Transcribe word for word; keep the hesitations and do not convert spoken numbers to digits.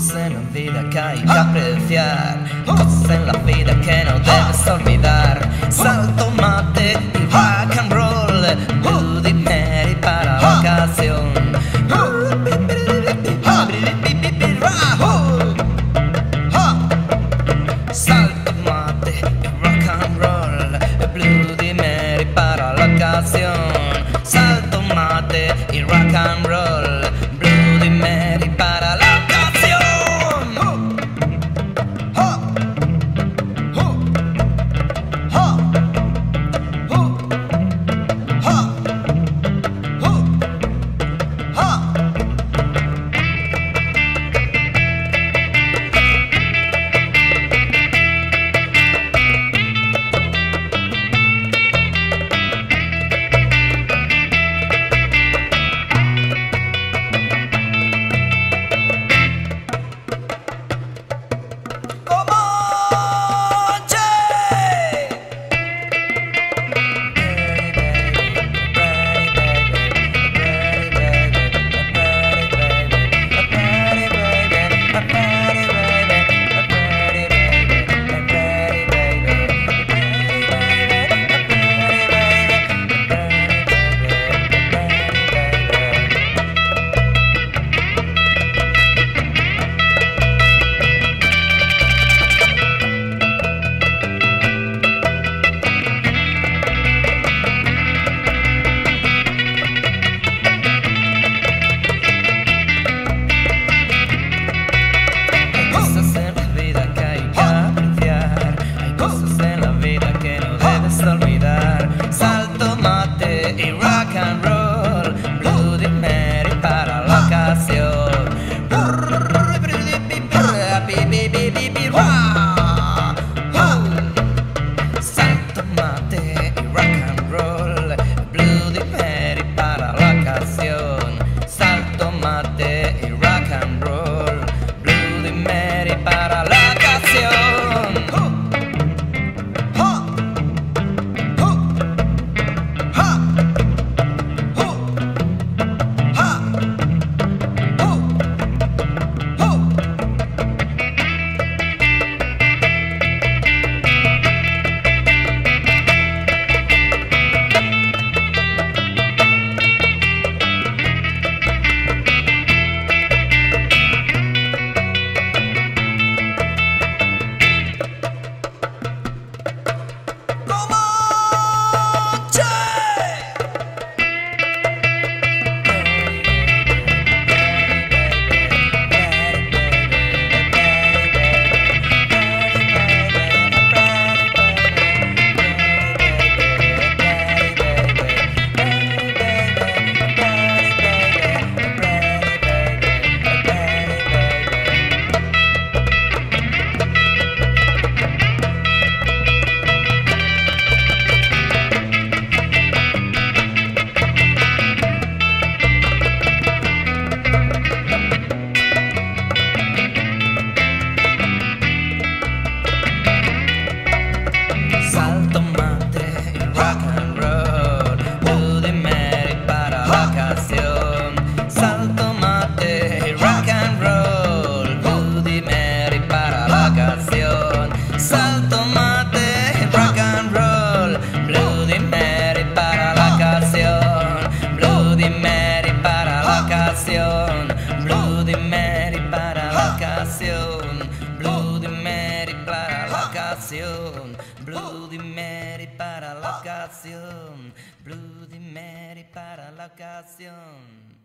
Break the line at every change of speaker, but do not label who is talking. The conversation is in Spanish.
cosas en la vida que hay que apreciar, cosas en la vida que no debes olvidar. Salto, mate y rock and roll, Bloody Mary para la ocasión. Salto, mate y rock and roll, Bloody Mary para la ocasión. Salto, mate y rock and roll, Bloody Mary para la olvidar. Salto, mate y rock and roll, Bloody Mary para la ocasión. Salto, mate y rock and roll, Bloody Mary para la ocasión. Salto, mate y rock and roll, Bloody Mary para la ocasión. Salto, mate y rock and roll, Bloody Mary para la ocasión. Salto, mate y rock and roll, Bloody Mary para la ocasión. Bloody Mary para la ocasión. Bloody Mary para la ocasión. Bloody Mary para la ocasión. Bloody Mary para la ocasión. Bloody Mary para la ocasión.